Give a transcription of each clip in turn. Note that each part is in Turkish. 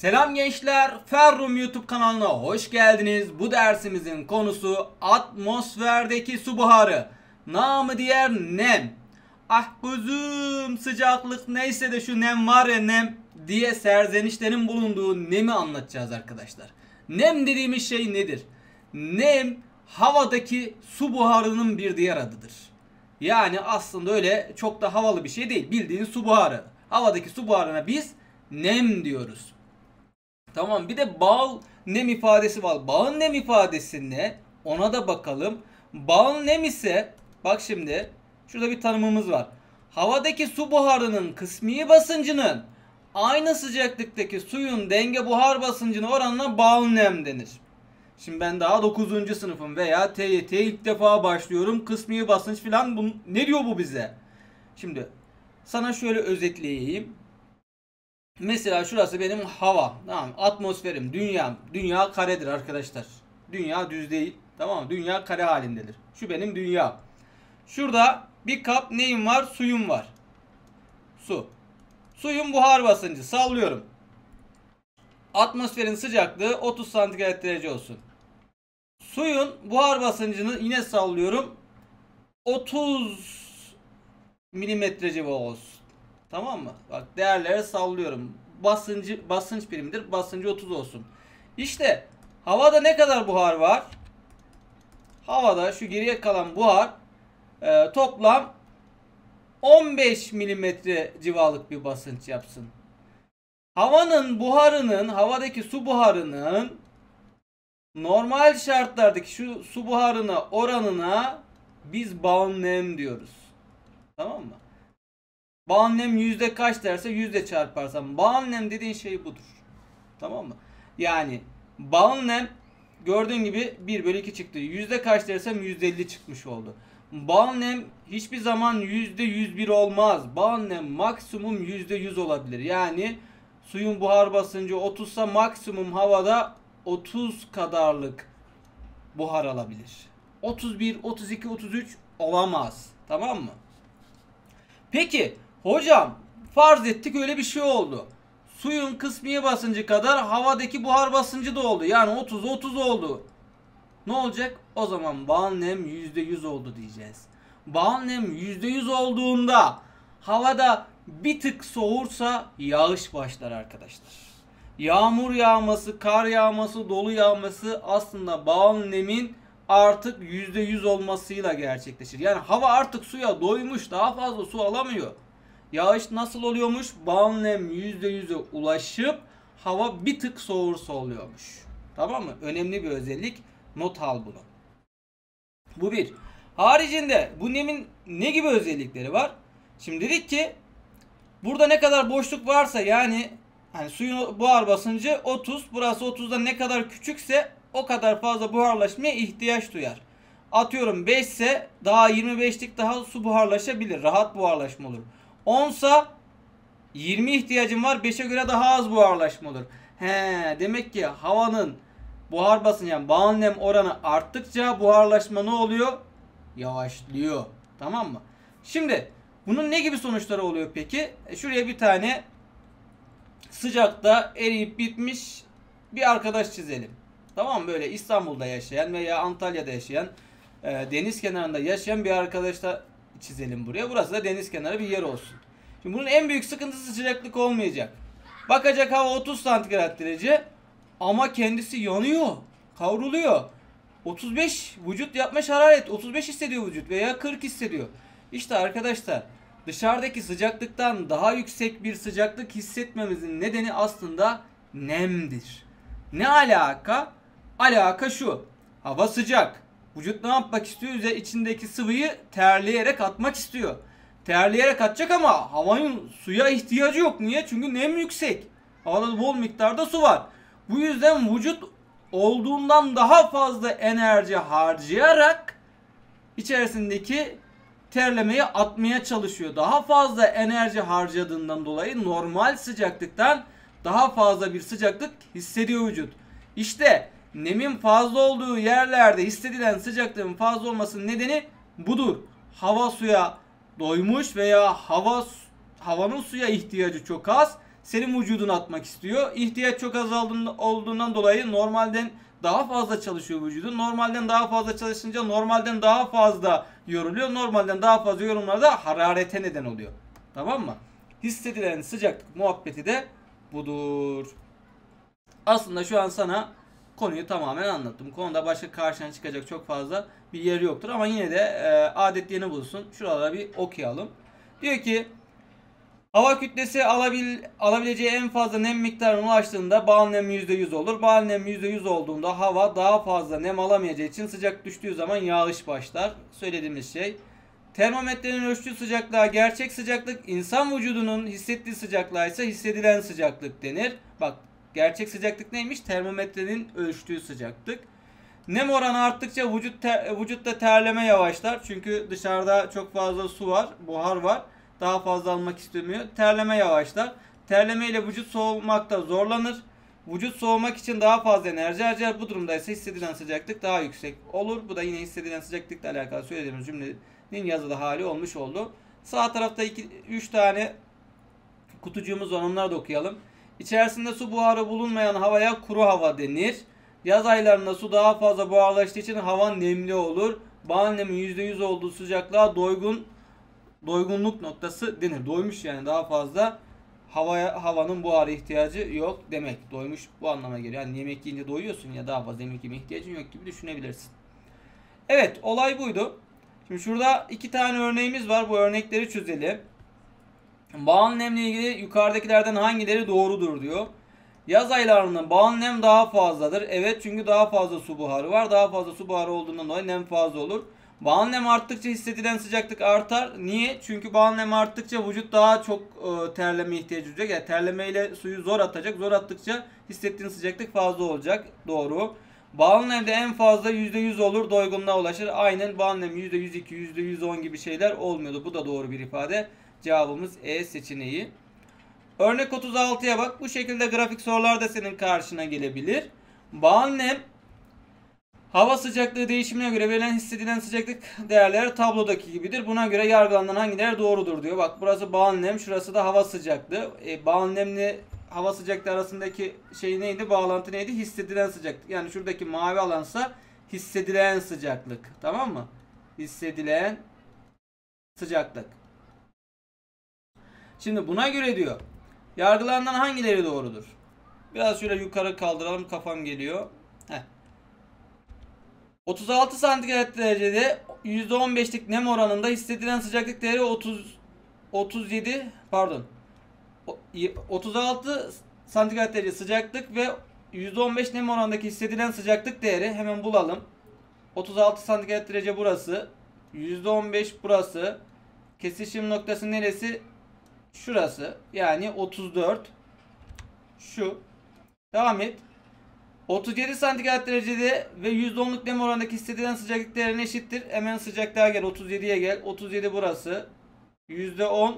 Selam gençler, Ferrum YouTube kanalına hoş geldiniz. Bu dersimizin konusu atmosferdeki su buharı, namı diğer nem. Ah kuzum, sıcaklık neyse de şu nem var ya nem diye serzenişlerin bulunduğu nemi anlatacağız arkadaşlar. Nem dediğimiz şey nedir? Nem havadaki su buharının bir diğer adıdır. Yani aslında öyle çok da havalı bir şey değil. Bildiğin su buharı. Havadaki su buharına biz nem diyoruz. Tamam, bir de bağıl nem ifadesi var. Bağın nem ifadesi ne? Ona da bakalım. Bağın nem ise bak şimdi şurada bir tanımımız var. Havadaki su buharının kısmi basıncının aynı sıcaklıktaki suyun denge buhar basıncına oranına bağın nem denir. Şimdi ben daha 9. sınıfım veya TYT'ye ilk defa başlıyorum. Kısmi basınç filan ne diyor bu bize? Şimdi sana şöyle özetleyeyim. Mesela şurası benim hava. Tamam, atmosferim, dünyam. Dünya karedir arkadaşlar. Dünya düz değil. Tamam mı? Dünya kare halindedir. Şu benim dünya. Şurada bir kap neyim var? Suyum var. Su. Suyun buhar basıncı. Sallıyorum. Atmosferin sıcaklığı 30 santigrat derece olsun. Suyun buhar basıncını yine sallıyorum. 30 milimetre civarı olsun. Tamam mı? Bak değerleri sallıyorum. Basınç birimidir. Basıncı 30 olsun. İşte havada ne kadar buhar var? Havada şu geriye kalan buhar toplam 15 milimetre civarlık bir basınç yapsın. Havadaki su buharının normal şartlardaki şu su buharına oranına biz bağın nem diyoruz. Tamam mı? Bağın nem yüzde kaç derse yüzde çarparsam bağın nem dediğin şey budur. Tamam mı? Yani bağın nem gördüğün gibi 1 bölü 2 çıktı. Yüzde kaç dersem yüzde 50 çıkmış oldu. Bağın nem hiçbir zaman yüzde 101 olmaz. Bağın nem maksimum yüzde 100 olabilir. Yani suyun buhar basıncı 30 ise maksimum havada 30 kadarlık buhar alabilir. 31, 32, 33 olamaz. Tamam mı? Peki hocam farz ettik öyle bir şey oldu. Suyun kısmi basıncı kadar havadaki buhar basıncı da oldu. Yani 30 oldu. Ne olacak? O zaman bağın nem %100 oldu diyeceğiz. Bağın nem %100 olduğunda havada bir tık soğursa yağış başlar arkadaşlar. Yağmur yağması, kar yağması, dolu yağması aslında bağın nemin artık %100 olmasıyla gerçekleşir. Yani hava artık suya doymuş, daha fazla su alamıyor. Yağış nasıl oluyormuş? Bağın nem %100'e ulaşıp hava bir tık soğursa oluyormuş. Tamam mı? Önemli bir özellik. Not al bunu. Bu bir. Haricinde bu nemin ne gibi özellikleri var? Şimdi dedik ki burada ne kadar boşluk varsa yani suyun buhar basıncı 30. Burası 30'da ne kadar küçükse o kadar fazla buharlaşmaya ihtiyaç duyar. Atıyorum 5 ise daha 25'lik daha su buharlaşabilir. Rahat buharlaşma olur. 10 ise 20 ihtiyacım var. 5'e göre daha az buharlaşma olur. Demek ki havanın buhar basıncı yani bağın nem oranı arttıkça buharlaşma ne oluyor? Yavaşlıyor. Tamam mı? Şimdi bunun ne gibi sonuçları oluyor peki? Şuraya bir tane sıcakta eriyip bitmiş bir arkadaş çizelim. Tamam mı? Böyle İstanbul'da yaşayan veya Antalya'da yaşayan deniz kenarında yaşayan bir arkadaş da çizelim buraya. Burası da deniz kenarı bir yer olsun. Şimdi bunun en büyük sıkıntısı sıcaklık olmayacak. Bakacak hava 30 santigrat derece ama kendisi yanıyor, kavruluyor. 35 vücut yapmış hararet 35 hissediyor vücut veya 40 hissediyor. İşte arkadaşlar dışarıdaki sıcaklıktan daha yüksek bir sıcaklık hissetmemizin nedeni aslında nemdir. Ne alaka? Alaka şu. Hava sıcak. Vücut ne yapmak istiyor? İçindeki sıvıyı terleyerek atmak istiyor. Terleyerek atacak ama havanın suya ihtiyacı yok. Niye? Çünkü nem yüksek. Havada bol miktarda su var. Bu yüzden vücut olduğundan daha fazla enerji harcayarak içerisindeki terlemeyi atmaya çalışıyor. Daha fazla enerji harcadığından dolayı normal sıcaklıktan daha fazla bir sıcaklık hissediyor vücut. İşte nemin fazla olduğu yerlerde hissedilen sıcaklığın fazla olmasının nedeni budur. Hava suya doymuş veya havanın suya ihtiyacı çok az. senin vücuduna atmak istiyor. İhtiyaç çok olduğundan dolayı normalden daha fazla çalışıyor vücudun. Normalden daha fazla çalışınca normalden daha fazla yoruluyor. Normalden daha fazla yorumlarda hararete neden oluyor. Tamam mı? Hissedilen sıcaklık muhabbeti de budur. Aslında şu an sana konuyu tamamen anlattım. Konuda başka karşına çıkacak çok fazla bir yer yoktur. Ama yine de adet yeni bulsun. Şuralara bir okuyalım. Diyor ki hava kütlesi alabileceği en fazla nem miktarına ulaştığında bağıl nem %100 olur. Bağıl nem %100 olduğunda hava daha fazla nem alamayacağı için sıcak düştüğü zaman yağış başlar. Söylediğimiz şey. Termometrenin ölçtüğü sıcaklığa gerçek sıcaklık, insan vücudunun hissettiği sıcaklığa ise hissedilen sıcaklık denir. Bak, gerçek sıcaklık neymiş? Termometrenin ölçtüğü sıcaklık. Nem oranı arttıkça vücutta terleme yavaşlar. Çünkü dışarıda çok fazla su var, buhar var. Daha fazla almak istemiyor. Terleme yavaşlar. Terleme ile vücut soğumakta zorlanır. Vücut soğumak için daha fazla enerji harcar. Bu durumda ise hissedilen sıcaklık daha yüksek olur. Bu da yine hissedilen sıcaklıkla alakalı söylediğimiz cümlenin yazılı hali olmuş oldu. Sağ tarafta 3 tane kutucuğumuz var. Onları da okuyalım. İçerisinde su buharı bulunmayan havaya kuru hava denir. Yaz aylarında su daha fazla buharlaştığı için hava nemli olur. Bağıl nemin %100 olduğu sıcaklığa doygunluk noktası denir. Doymuş, yani daha fazla havanın buhara ihtiyacı yok demek. Doymuş bu anlama geliyor. Yani yemek yiyince doyuyorsun ya, daha fazla yemek yeme ihtiyacın yok gibi düşünebilirsin. Evet, olay buydu. Şimdi şurada 2 tane örneğimiz var. Bu örnekleri çözelim. Bağıl nemle ilgili yukarıdakilerden hangileri doğrudur diyor. Yaz aylarında bağıl nem daha fazladır. Evet, çünkü daha fazla su buharı var. Daha fazla su buharı olduğundan dolayı nem fazla olur. Bağıl nem arttıkça hissedilen sıcaklık artar. Niye? Çünkü bağıl nem arttıkça vücut daha çok terleme ihtiyacı duyacak. Yani terlemeyle suyu zor atacak. Zor attıkça hissettiğin sıcaklık fazla olacak. Doğru. Bağıl nemde en fazla %100 olur, doygunluğa ulaşır. Aynen, bağıl nem %102, %110 gibi şeyler olmuyordu. Bu da doğru bir ifade. Cevabımız E seçeneği. Örnek 36'ya bak. Bu şekilde grafik sorular da senin karşına gelebilir. Bağıl nem hava sıcaklığı değişimine göre verilen hissedilen sıcaklık değerleri tablodaki gibidir. Buna göre yargılanan hangileri doğrudur diyor. Bak, burası bağıl nem, şurası da hava sıcaklığı. Bağıl nemle hava sıcaklığı arasındaki şey neydi? Bağlantı neydi? Hissedilen sıcaklık. Yani şuradaki mavi alansa hissedilen sıcaklık. Tamam mı? Hissedilen sıcaklık. Şimdi buna göre diyor, yargılanan hangileri doğrudur? Biraz şöyle yukarı kaldıralım, kafam geliyor. 36 santigrat derecede %15'lik nem oranında hissedilen sıcaklık değeri 36 santigrat derece sıcaklık ve %15 nem oranındaki hissedilen sıcaklık değeri hemen bulalım. 36 santigrat derece burası. %15 burası. Kesişim noktası neresi? Şurası. Yani 34. Şu. Devam et. 37 santigrat derecede ve %10'luk nem oranındaki hissedilen sıcaklık değerine eşittir. Hemen sıcaklığa gel. 37'ye gel. 37 burası. %10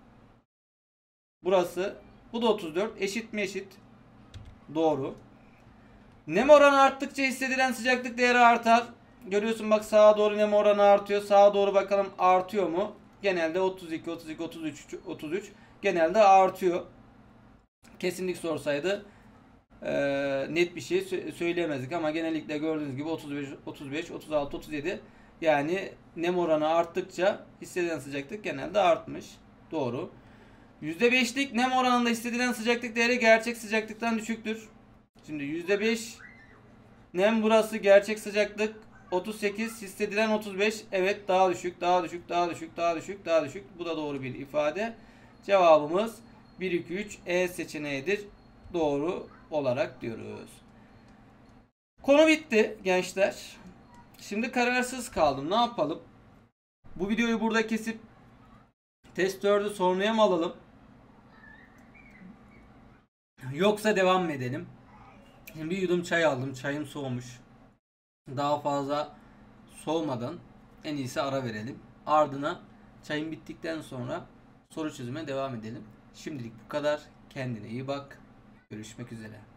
burası. Bu da 34. Eşit mi? Eşit. Doğru. Nem oranı arttıkça hissedilen sıcaklık değeri artar. Görüyorsun bak, sağa doğru nem oranı artıyor. Sağa doğru bakalım artıyor mu? Genelde 32, 32, 33 genelde artıyor. Kesinlik sorsaydı net bir şey söyleyemezdik ama genellikle gördüğünüz gibi 35, 36, 37, yani nem oranı arttıkça hissedilen sıcaklık genelde artmış. Doğru. %5'lik nem oranında hissedilen sıcaklık değeri gerçek sıcaklıktan düşüktür. Şimdi %5 nem burası, gerçek sıcaklık 38, hissedilen 35. Evet, daha düşük, daha düşük, daha düşük, daha düşük, daha düşük. Bu da doğru bir ifade. Cevabımız 1, 2, 3 E seçeneğidir. Doğru olarak diyoruz. Konu bitti gençler. Şimdi kararsız kaldım. Ne yapalım? Bu videoyu burada kesip test 4'ü sonraya mı alalım? Yoksa devam mı edelim? Şimdi bir yudum çay aldım. Çayım soğumuş. Daha fazla soğumadan en iyisi ara verelim. Ardına çayım bittikten sonra soru çözüme devam edelim. Şimdilik bu kadar. Kendine iyi bak. Görüşmek üzere.